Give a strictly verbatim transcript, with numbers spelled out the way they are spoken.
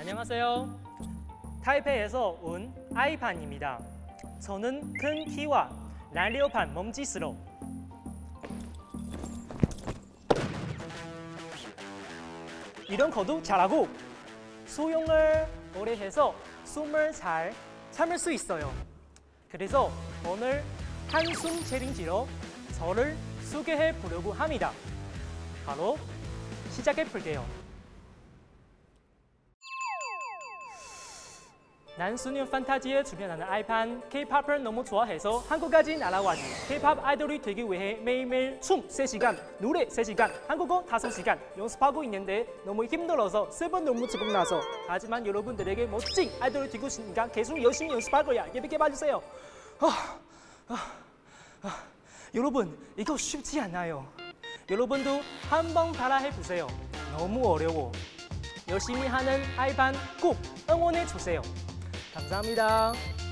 안녕하세요. 타이페이에서 온 아이판입니다. 저는 큰 키와 날렵한 몸짓으로 이런 것도 잘하고 수영을 오래 해서 숨을 잘 참을 수 있어요. 그래서 오늘 한숨 챌린지로 저를 소개해 보려고 합니다. 바로 시작해 볼게요. 난 수년 판타지에 주변하는 아이판, K-팝을 너무 좋아해서 한국까지 날아왔지. K-팝 아이돌이 되기 위해 매일매일 춤 세 시간, 노래 세 시간, 한국어 다섯 시간 연습하고 있는데 너무 힘들어서 세 번 너무 지각나서. 하지만 여러분들에게 멋진 아이돌이 되고 싶으니까 계속 열심히 연습할 거야. 예쁘게 봐주세요. 아, 아, 아. 여러분, 이거 쉽지 않아요. 여러분도 한번 따라 해보세요. 너무 어려워. 열심히 하는 아이판 꼭 응원해 주세요. 감사합니다.